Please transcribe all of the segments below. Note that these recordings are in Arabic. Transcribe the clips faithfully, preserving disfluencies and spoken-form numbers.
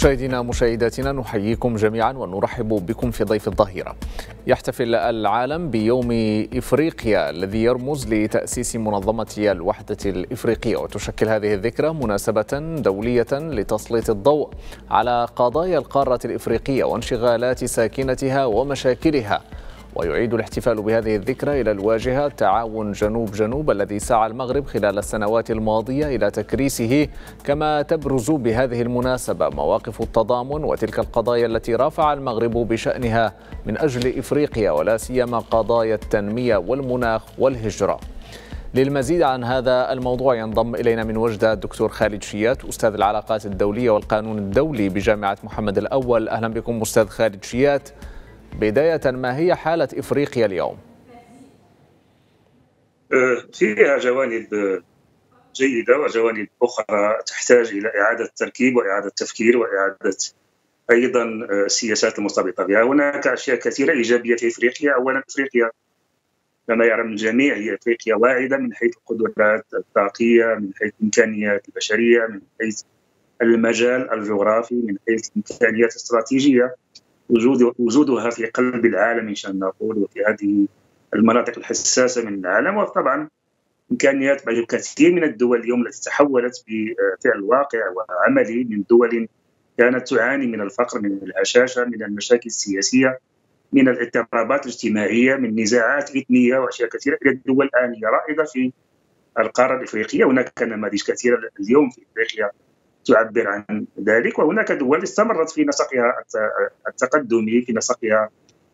مشاهدينا مشاهداتنا نحييكم جميعا ونرحب بكم في ضيف الظهيرة. يحتفل العالم بيوم إفريقيا الذي يرمز لتأسيس منظمة الوحدة الإفريقية، وتشكل هذه الذكرى مناسبة دولية لتسليط الضوء على قضايا القارة الإفريقية وانشغالات ساكنتها ومشاكلها، ويعيد الاحتفال بهذه الذكرى إلى الواجهة تعاون جنوب جنوب الذي سعى المغرب خلال السنوات الماضية إلى تكريسه، كما تبرز بهذه المناسبة مواقف التضامن وتلك القضايا التي رافع المغرب بشأنها من أجل إفريقيا، ولا سيما قضايا التنمية والمناخ والهجرة. للمزيد عن هذا الموضوع ينضم إلينا من وجدة الدكتور خالد شيات، أستاذ العلاقات الدولية والقانون الدولي بجامعة محمد الأول. أهلا بكم أستاذ خالد شيات. بداية، ما هي حالة إفريقيا اليوم؟ فيها جوانب جيدة وجوانب أخرى تحتاج إلى إعادة تركيب وإعادة تفكير وإعادة أيضا السياسات المرتبطة بها. هناك أشياء كثيرة إيجابية في إفريقيا. أولا، إفريقيا كما يعلم الجميع هي إفريقيا واعدة من حيث القدرات الطاقية، من حيث الإمكانيات البشرية، من حيث المجال الجغرافي، من حيث الإمكانيات الاستراتيجية. وجود وجودها في قلب العالم إن شاء نقول، وفي هذه المناطق الحساسة من العالم، وطبعا إمكانيات الكثير من الدول اليوم التي تحولت بفعل واقع وعملي من دول كانت تعاني من الفقر، من الهشاشة، من المشاكل السياسية، من الاضطرابات الاجتماعية، من نزاعات إثنية وأشياء كثيرة، إلى الدول الآن هي رائدة في القارة الإفريقية. هناك نماذج كثيرة اليوم في إفريقيا تعبر عن ذلك، وهناك دول استمرت في نسقها التقدمي، في نسقها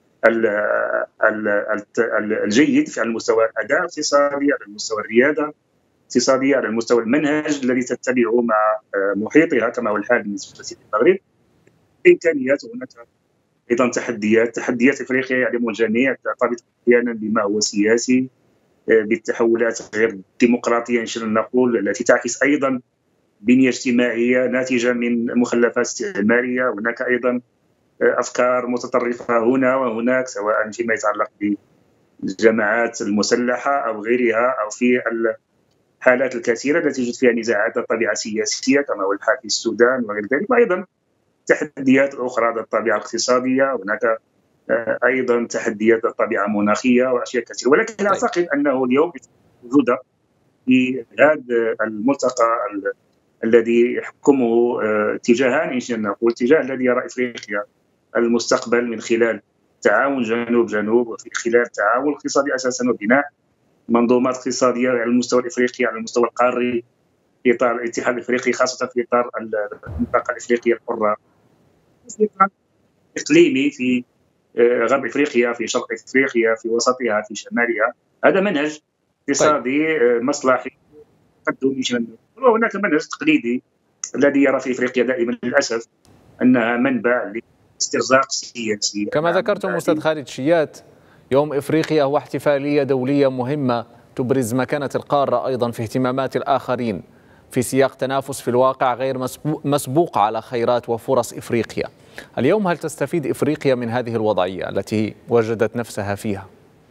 الجيد على المستوى الأداء الاقتصادي، على المستوى الريادة الاقتصادية، على المستوى المنهج الذي تتبعه مع محيطها كما هو الحال بالنسبة للمغرب. إمكانيات، هناك أيضا تحديات. تحديات إفريقيا يعلم الجميع ترتبط أحيانا بما هو سياسي، بالتحولات غير الديمقراطية إن شاء نقول، التي تعكس أيضا بنية اجتماعية ناتجة من مخلفات استعمارية. هناك أيضا أفكار متطرفة هنا وهناك، سواء فيما يتعلق بالجماعات المسلحة أو غيرها، أو في الحالات الكثيرة التي توجد فيها نزاعات الطبيعة السياسية كما هو الحال في السودان وغير ذلك. وأيضا تحديات أخرى ذات الطبيعة الاقتصادية، هناك أيضا تحديات ذات الطبيعة المناخية وأشياء كثيرة. ولكن أعتقد أنه اليوم وجود في هذا الملتقى الذي يحكمه اتجاهان إن شاء نقول، اتجاه الذي يرى إفريقيا المستقبل من خلال تعاون جنوب جنوب، وفي خلال تعاون اقتصادي أساسا، وبناء منظومات اقتصادية على المستوى الإفريقي، على المستوى القاري، في إطار الاتحاد الإفريقي، خاصة في إطار المنطقة الإفريقية الحرة، في إطار إقليمي في غرب إفريقيا، في شرق إفريقيا، في وسطها، في شمالها. هذا منهج اقتصادي مصلحي تقدمي. وهناك منهج تقليدي الذي يرى في افريقيا دائما للاسف انها منبع لاسترزاق سياسي. كما ذكرتم استاذ خالد شيات، يوم افريقيا هو احتفاليه دوليه مهمه تبرز مكانه القاره ايضا في اهتمامات الاخرين، في سياق تنافس في الواقع غير مسبوق على خيرات وفرص افريقيا. اليوم هل تستفيد افريقيا من هذه الوضعيه التي وجدت نفسها فيها؟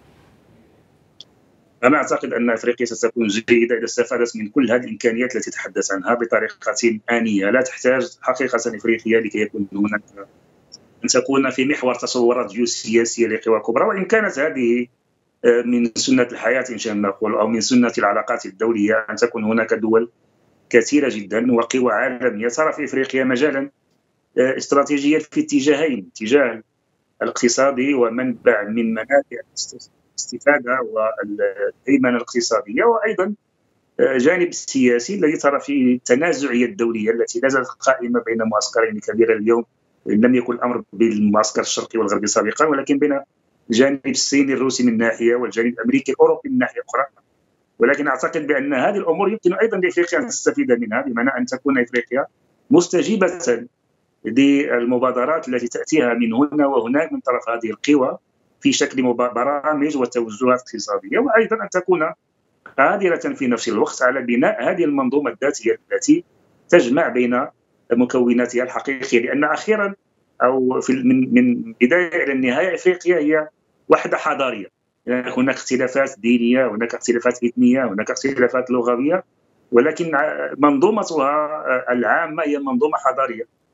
أنا أعتقد أن أفريقيا ستكون جيدة إذا استفادت من كل هذه الإمكانيات التي تحدث عنها بطريقة آنية. لا تحتاج حقيقة إفريقيا لكي يكون هناك أن تكون في محور تصورات جيوسياسية لقوى كبرى، وإن كانت هذه من سنة الحياة إن شاء نقول، أو من سنة العلاقات الدولية، أن تكون هناك دول كثيرة جدا وقوى عالمية ترى في إفريقيا مجالا استراتيجيا في اتجاهين: اتجاه الاقتصادي ومنبع من منابع الاستفادة والهيمنة الاقتصادية، وأيضا جانب السياسي الذي ترى فيه التنازعية الدولية التي لا زالت قائمة بين معسكرين كبيرين اليوم. لم يكن الأمر بالمعسكر الشرقي والغربي سابقا، ولكن بين الجانب الصيني الروسي من ناحية والجانب الأمريكي الأوروبي من ناحية أخرى. ولكن أعتقد بأن هذه الأمور يمكن أيضا لإفريقيا أن تستفيد منها، بمعنى أن تكون إفريقيا مستجيبة للمبادرات التي تأتيها من هنا وهناك من طرف هذه القوى في شكل برامج وتوجهات اقتصادية، وأيضا أن تكون قادرة في نفس الوقت على بناء هذه المنظومة الذاتية التي تجمع بين مكوناتها الحقيقية. لأن أخيرا أو في من من بداية إلى النهاية إفريقيا هي وحدة حضارية. يعني هناك اختلافات دينية، هناك اختلافات إثنية، هناك اختلافات لغوية، ولكن منظومتها العامة هي منظومة حضارية.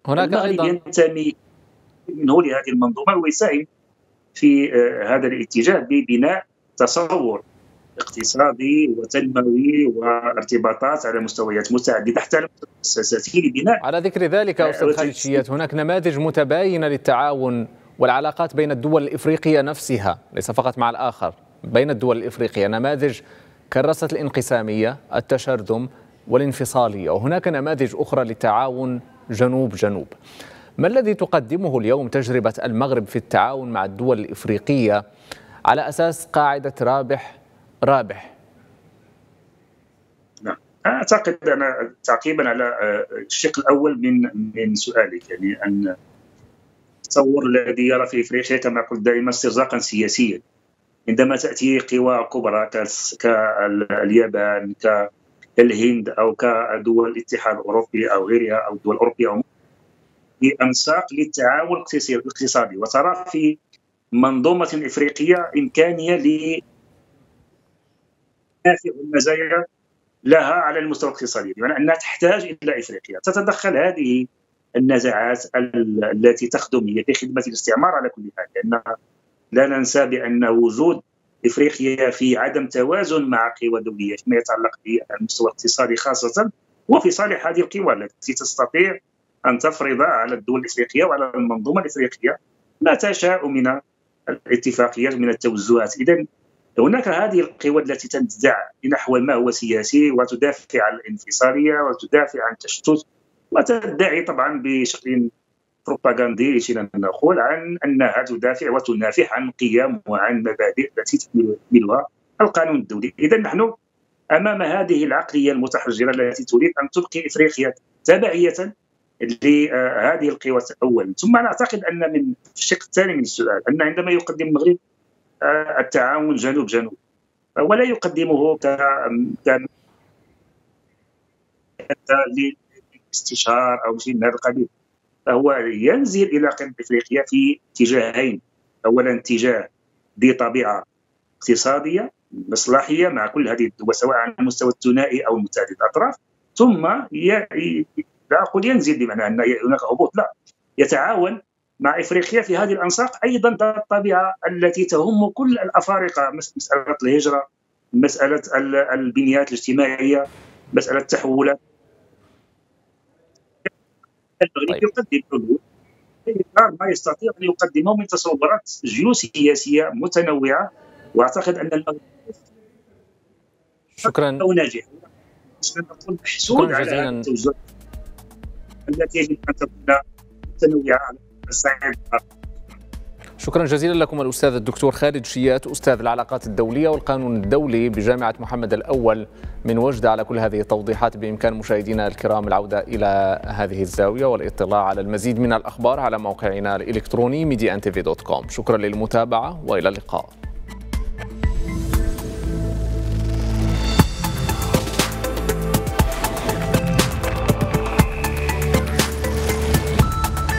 هناك أيضا ينتمي منه لهذه المنظومة ويساهم في هذا الاتجاه ببناء تصور اقتصادي وتنموي وارتباطات على مستويات متعددة حتى على مستوى الأساسي لبناء. على ذكر ذلك أستاذ خالد شيات، هناك نماذج متباينة للتعاون والعلاقات بين الدول الإفريقية نفسها، ليس فقط مع الآخر، بين الدول الإفريقية نماذج كرست الانقسامية، التشرذم والانفصالية، وهناك نماذج أخرى للتعاون جنوب جنوب. ما الذي تقدمه اليوم تجربة المغرب في التعاون مع الدول الإفريقية على أساس قاعدة رابح رابح؟ نعم، أعتقد أنا تعقيبا على الشق الأول من من سؤالك، يعني أن التصور الذي يرى في إفريقيا كما قلت دائما استرزاقا سياسيا. عندما تأتي قوى كبرى كاليابان كالهند أو كدول الاتحاد الأوروبي أو غيرها أو الدول الأوروبية بأنساق للتعاون الاقتصادي، وترى في منظومة إفريقية إمكانية ل المزايا لها على المستوى الاقتصادي، بمعنى أنها تحتاج إلى إفريقيا. تتدخل هذه النزاعات التي تخدم هي في خدمة الاستعمار على كل حال، لأن لا ننسى بأن وجود إفريقيا في عدم توازن مع قوى دولية فيما يتعلق بالمستوى الاقتصادي خاصة، وفي صالح هذه القوى التي تستطيع أن تفرض على الدول الإفريقية وعلى المنظومة الإفريقية ما تشاء من الاتفاقيات من التوزعات. إذن هناك هذه القوى التي تندفع نحو ما هو سياسي وتدافع عن الانفصالية وتدافع عن التشتت، وتدعي طبعا بشكل بروباغاندي نقول عن أنها تدافع وتنافح عن قيم وعن مبادئ التي تحملها القانون الدولي. إذن نحن أمام هذه العقلية المتحجرة التي تريد أن تبقي إفريقيا تبعية لهذه القوى أولا. ثم نعتقد أن من الشق الثاني من السؤال أن عندما يقدم المغرب التعاون جنوب جنوب ولا يقدمه كاستشهار أو شيء من هذا القبيل، فهو ينزل إلى قرب إفريقيا في اتجاهين. أولا اتجاه ذي طبيعة اقتصادية مصلحية مع كل هذه الدول سواء على المستوى الثنائي أو متعدد الأطراف، ثم ي... لا أقول ينزل بمعنى أن هناك هبوط، لا، يتعاون مع إفريقيا في هذه الأنساق أيضا ذات الطبيعة التي تهم كل الأفارقة، مسألة الهجرة، مسألة البنيات الاجتماعية، مسألة التحولات. المغرب يقدم حلول ما يستطيع أن يقدمه من تصورات جيوسياسية متنوعة، وأعتقد أن المغرب شكرا ناجح نقول محسود على التوزيع التي يجب أن تكون متنوعة على الصعيد. شكرا جزيلا لكم الأستاذ الدكتور خالد شيات، أستاذ العلاقات الدولية والقانون الدولي بجامعة محمد الأول من وجدة، على كل هذه التوضيحات. بإمكان مشاهدينا الكرام العودة إلى هذه الزاوية والاطلاع على المزيد من الأخبار على موقعنا الإلكتروني ميديا ان تي في دوت كوم. شكرا للمتابعة وإلى اللقاء.